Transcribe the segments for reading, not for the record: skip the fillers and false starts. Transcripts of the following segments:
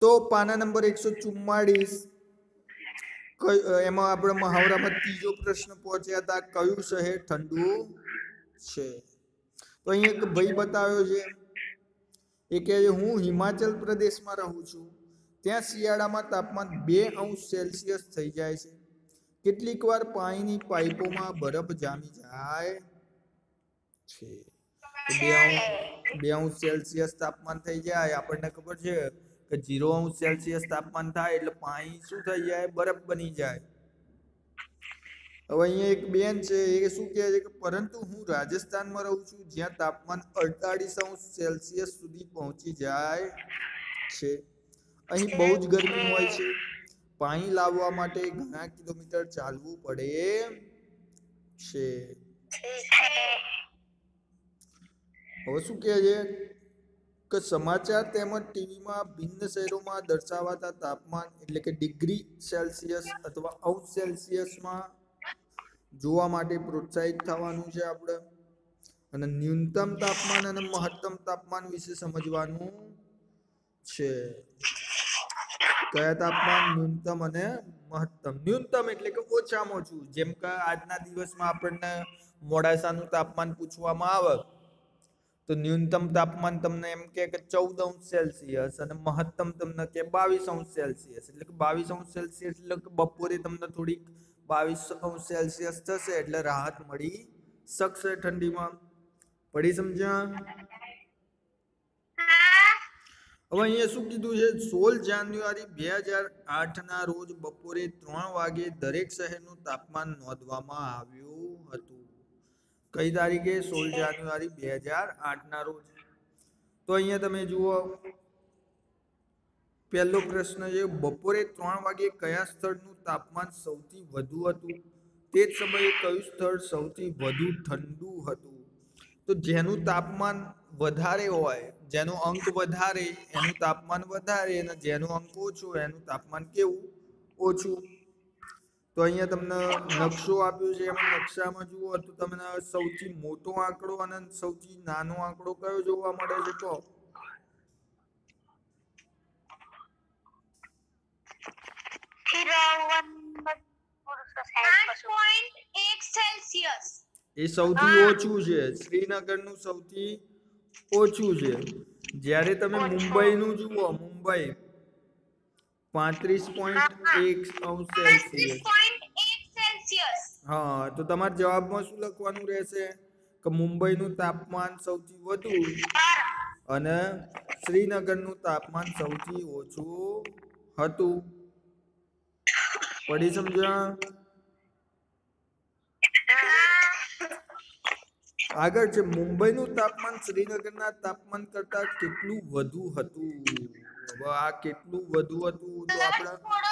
તો પાના નંબર 144 એમાં આપણે મહાવરામાં ત્રીજો પ્રશ્ન પહોંચ્યા હતા, કયું શહેર ઠંડુ છે? તો અહીં એક ભાઈ બતાવ્યો છે, એ કહે છે હું હિમાચલ પ્રદેશમાં રહું છું, ત્યાં શિયાળામાં તાપમાન 2°C થઈ જાય છે. કેટલીક વાર પાણીની પાઇપોમાં બરફ જામી જાય છે. 2°C તાપમાન થઈ જાય, આપણને ખબર છે કે 0°C તાપમાન થાય એટલે પાણી શું થઈ જાય? બરફ બની જાય. હવે અહીંયા એક બેન છે, એ શું કહે છે કે પરંતુ હું રાજસ્થાનમાં રહું છું, જ્યાં તાપમાન 48°C સુધી પહોંચી જાય છે. અહીં બહુ જ ગરમી હોય છે, પાણી લાવવા માટે ઘણા કિલોમીટર ચાલવું પડે છે. હવે શું કહે છે કે સમાચાર તેમજ ટીવીમાં ભિન્ન શહેરોમાં દર્શાવાતા તાપમાન એટલે કે °C અથવા °C જોવા માટે પ્રોત્સાહિત થવાનું છે આપણે, અને ન્યૂનતમ તાપમાન અને મહત્તમ તાપમાન વિશે સમજવાનું છે. કયા તાપમાન? ન્યૂનતમ અને મહત્તમ. ન્યૂનતમ એટલે કે ઓછામાં ઓછું, જેમ કે આજના દિવસમાં આપણને મોડાસાનું તાપમાન પૂછવામાં આવે તો ન્યૂનતમ તાપમાન તમને એમ કે 14°C અને મહત્તમ તમને કે 22°C. એટલે કે 22°C એટલે કે બપોરે તમને થોડીક 22°C થશે એટલે રાહત મળી શકશે ઠંડીમાં. પડી સમજ્યા? હવે અહીંયા શું કીધું છે? 16 જાન્યુઆરી 2008 ના રોજ બપોરે 3 વાગે દરેક શહેરનું તાપમાન નોંધવામાં આવ્યું હતું. કઈ તારીખે? 16 જાન્યુઆરી 2008 ના રોજ. તો અહીંયા તમે જુઓ, પહેલો પ્રશ્ન છે, બપોરે 3 વાગે કયા સ્થળનું તાપમાન સૌથી વધુ હતું? તે જ સમયે કયું સ્થળ સૌથી વધુ ઠંડુ હતું? તો જેનું તાપમાન વધારે હોય, જેનો અંક વધારે એનું તાપમાન વધારે, અને જેનો અંક ઓછો એનું તાપમાન કેવું? ઓછું. તો અહીંયા તમને નકશો આપ્યો છે, એમાં નકશામાં જુઓ તો તમને સૌથી મોટો આંકડો અને સૌથી નાનો આંકડો કયો જોવા મળે છે? તો એ સૌથી ઓછું છે. શ્રીનગરનું સૌથી ઓછું છે. જ્યારે તમે મુંબઈનું જુઓ, મુંબઈ 35.1°C. હા, તો તમારા જવાબમાં શું લખવાનું રહેશે કે મુંબઈનું તાપમાન સૌથી વધુ અને શ્રીનગરનું તાપમાન સૌથી ઓછું હતું. પડી સમજ્યા? આગળ છે, મુંબઈનું તાપમાન શ્રીનગરના તાપમાન કરતા કેટલું વધુ હતું? હવે આ કેટલું વધુ હતું તો આપણે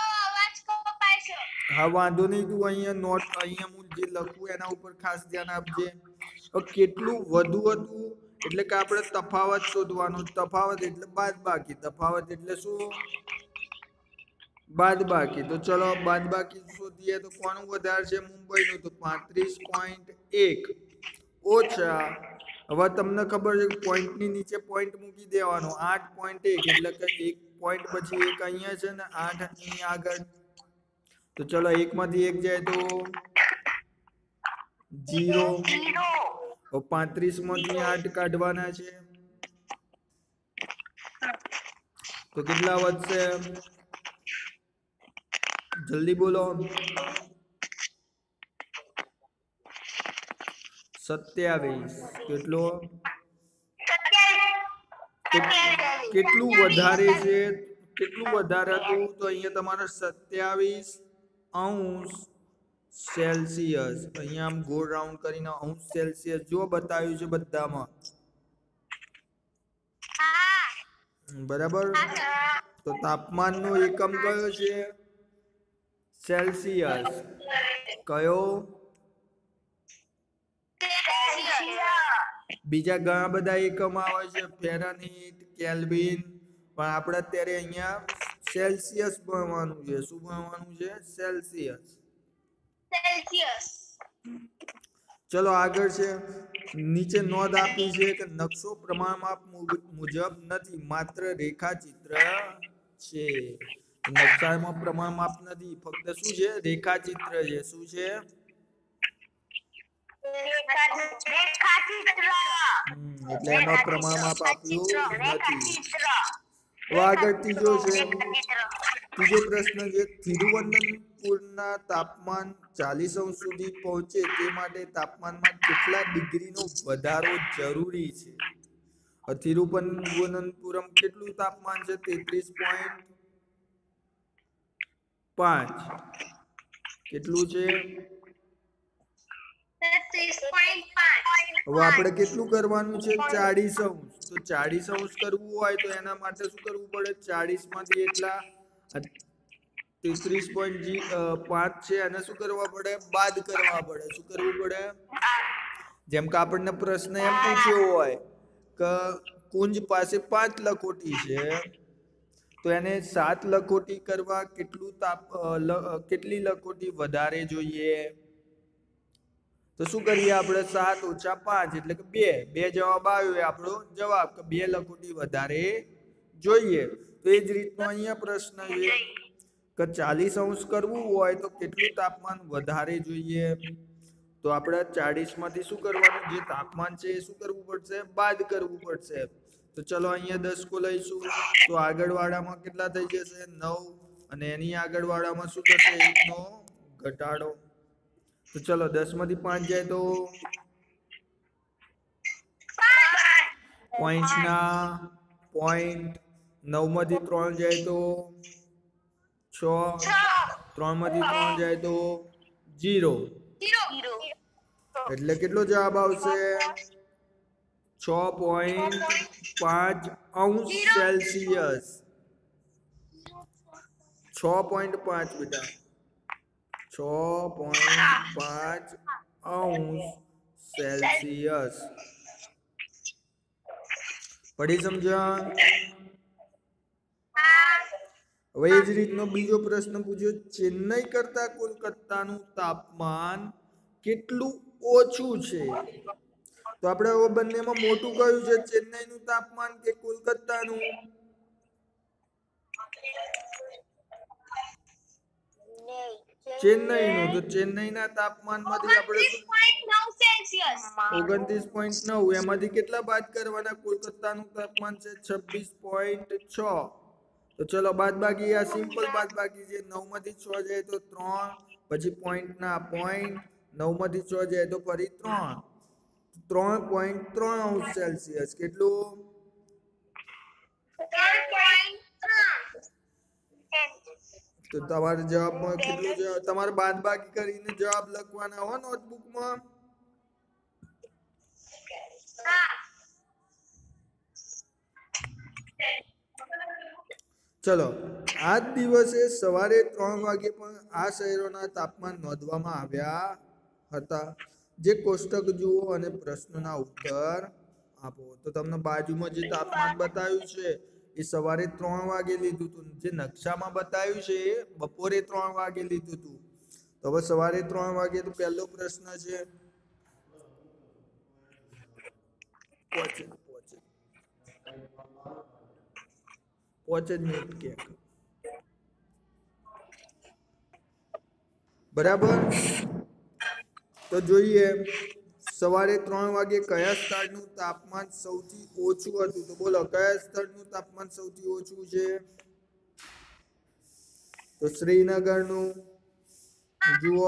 હા વાંધો નહીં, તું અહીંયા હું જે લખું એના ઉપર ખાસ ધ્યાન આપજે. કેટલું વધુ હતું એટલે કે આપણે તફાવત શોધવાનો. તફાવત એટલે બાદબાકી. તફાવત એટલે શું? બાદબાકી. તો ચલો બાદબાકી શોધીએ તો કોનું વધારે છે? મુંબઈનું. તો 35.1 ઓછા, હવે તમને ખબર છે પોઈન્ટની નીચે પોઈન્ટ મૂકી દેવાનો, 8.1 એટલે કે 1 પોઈન્ટ પછી 1 અહીંયા છે ને 8 અહીં આગળ. તો ચલો 1 માંથી 1 જાય તો 0. 35 માંથી 8 કાઢવાના છે તો કેટલા વધશે? જલ્દી બોલો. 27. કેટલો? કેટલું વધારે છે? કેટલું વધારે હતું? તો અહીંયા તમારે 27°C. અહીંયા આમ ગોળ રાઉન્ડ કરીને °C જો બતાવ્યું છે બધામાં. બરાબર? તો તાપમાનનો એકમ કયો છે? સેલ્સિયસ. કયો? બીજા ઘણા બધા એકમ આવે છે, ફેરનહીટ, કેલ્વિન, પણ આપણે અત્યારે અહીંયા સેલ્સિયસ ભણવાનું છે. શું ભણવાનું છે? સેલ્સિયસ. ચલો આગળ છે, નીચે નોંધ આપી છે કે નકશો પ્રમાણમાપ મુજબ નથી, માત્ર રેખાચિત્ર છે. નકશામાં પ્રમાણ માપ નથી, ફક્ત શું છે? રેખાચિત્ર છે. શું છે? એટલે એમાં પ્રમાણ માપ આપ્યું નથી. આગળ ત્રીજો પ્રશ્ન છે, તિરુવનંતપુરના તાપમાન 40 અંશ સુધી પહોંચે તે માટે તાપમાનમાં કેટલા ડિગ્રીનો વધારો જરૂરી છે? તિરુવનંતપુરમ કેટલું તાપમાન છે? 33.5. કેટલું છે? 33.5. હવે આપણે કેટલું કરવાનું છે? 40 અંશ. તો 40 અંશ કરવું હોય તો એના માટે શું કરવું પડે? 40 માંથી એટલા 33.5 છે અને શું કરવા પડે? બાદ કરવા પડે. શું કરવું પડે? જેમ કે આપણને પ્રશ્ન એમ પૂછ્યો હોય કે કુંજ પાસે 5 લખોટી છે તો એને 7 લખોટી કરવા કેટલી લખોટી વધારે જોઈએ? તો શું કરીએ આપણે? 7 ઓછા 5 એટલે કે 2 જવાબ આવ્યો એ આપણો જવાબ, કે 2 લખોટી વધારે જોઈએ. તો એ જ રીતનો અહીંયા પ્રશ્ન છે કે 40 અંશ કરવું હોય તો કેટલું તાપમાન વધારે જોઈએ? તો આપણે 40 માંથી શું કરવાનું? જે તાપમાન છે એ શું કરવું પડશે? બાદ કરવું પડશે. તો ચલો અહીંયા 10 કો લઈશું તો આગળવાળામાં કેટલા થઈ જશે? 9. અને એની આગળવાળામાં શું થશે? 1 નો ઘટાડો. તો ચલો 10 માંથી 5 જાય તો પોઈન્ટ. 9 માંથી 3 જાય તો 6. 3 માંથી 3 જાય તો 0. એટલે કેટલો જવાબ આવશે? 6.5 અંશ સેલ્સિયસ. 6.5 બેટા, 6.5 અંશ સેલ્સિયસ. પડી સમજ્યા? હવે એ જ રીતનો બીજો પ્રશ્ન પૂછ્યો, ચેન્નઈ કરતા કોલકાતાનું તાપમાન કેટલું ઓછું છે? તો આપણે હવે બંનેમાં મોટું કયું છે? ચેન્નઈનું તાપમાન કે કોલકાતાનું? ચેન્નઈનું. તો ચેન્નઈના તાપમાનમાંથી આપણે 29.9 એમાંથી કેટલા બાદ કરવાના? કોલકાતાનું તાપમાન છે 26.6. તો ચલો બાદ બાકી, આ સિમ્પલ બાદ બાકી છે. 9 માંથી 6 જાય તો 3, પછી પોઈન્ટ. 9 માંથી 6 જાય તો ફરી 3. 3.3 અંશ સેલ્સિયસ. કેટલું? 3.3. તો તમારા જવાબમાં કેટલું છે? તમારે બાદ બાકી કરીને જવાબ લખવાના હો નોટબુકમાં. ચલો, આ જ દિવસે સવારે 3 વાગે પણ આ શહેરોના તાપમાન નોંધવામાં આવ્યા હતા. જે કોષ્ટક જુઓ અને પ્રશ્નના ઉત્તર આપો. તો તમને બાજુમાં જે તાપમાન બતાવ્યું છે એ સવારે 3 વાગે લીધું હતું. જે નકશામાં બતાવ્યું છે એ બપોરે 3 વાગે લીધું હતું. તો હવે સવારે 3 વાગે તો પહેલો પ્રશ્ન છે પહોંચે જ નહીં ક્યાંક. બરાબર. તો જોઈએ સવારે 3 વાગે કયા સ્થળનું તાપમાન સૌથી ઓછું હતું? તો બોલો કયા સ્થળનું તાપમાન સૌથી ઓછું છે? તો શ્રીનગરનું. જુઓ,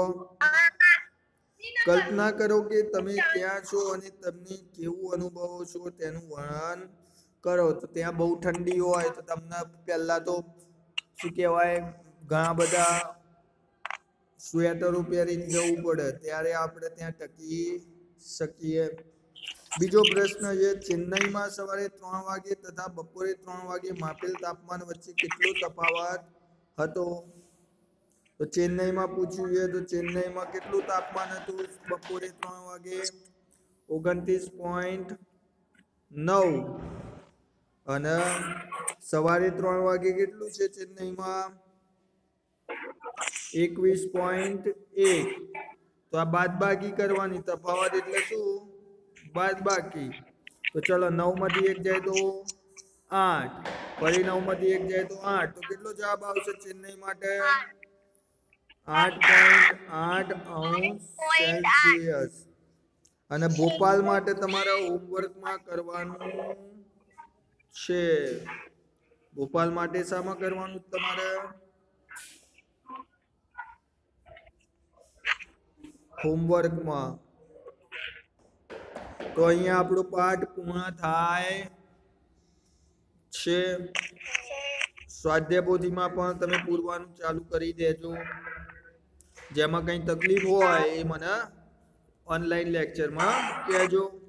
કલ્પના કરો કે તમે ત્યાં છો અને તમને કેવું અનુભવો છો તેનું વર્ણન કરો. તો ત્યાં બહુ ઠંડી હોય તો તમને પહેલા તો શું કહેવાય, ઘણા બધા સ્વેટરો પહેરીને જવું પડે, ત્યારે આપણે ત્યાં ટકી શકીએ. બીજો પ્રશ્ન છે, ચેન્નઈમાં સવારે 3 વાગે તથા બપોરે 3 વાગે માપેલ તાપમાન વચ્ચે કેટલો તફાવત હતો? તો ચેન્નઈમાં પૂછ્યું છે તો ચેન્નઈમાં કેટલું તાપમાન હતું બપોરે 3 વાગે? 29.9. અને સવારે 3 વાગે કેટલું છે ચેન્નઈમાં? 21.1. તો આ બાદબાકી કરવાની. તફાવત એટલે શું? બાદબાકી. તો ચલો 9 માંથી 1 જાય તો 8. ફરી 9 માંથી 1 જાય તો 8, તો કેટલો જવાબ આવશે ચેન્નઈ માટે? 8.8 સેલ્સિયસ. અને ભોપાલ માટે તમારા હોમવર્કમાં કરવાનું છે. ભોપાલ માટે શામાં કરવાનું તમારે? હોમવર્કમાં. તો અહીંયા આપણો પાઠ પૂર્ણ થાય છે. સ્વાધ્યાય પોથીમાં પણ તમે પૂરવાનું ચાલુ કરી દેજો. જેમાં કંઈ તકલીફ હોય એ મને ઓનલાઈન લેક્ચરમાં કહેજો.